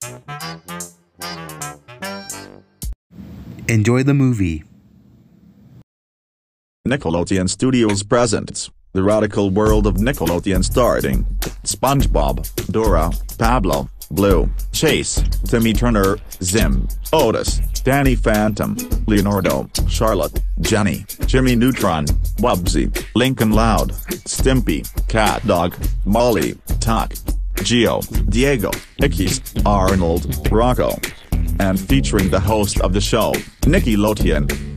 Enjoy the movie. Nickelodeon Studios presents The Radical World of Nickelodeon, starring SpongeBob, Dora, Pablo, Blue, Chase, Timmy Turner, Zim, Otis, Danny Phantom, Leonardo, Charlotte, Jenny, Jimmy Neutron, Wubbzy, Lincoln Loud, Stimpy, Cat Dog, Molly, Tuck, Geo, Diego, Ickies, Arnold, Rocco. And featuring the host of the show, Nickelodeon.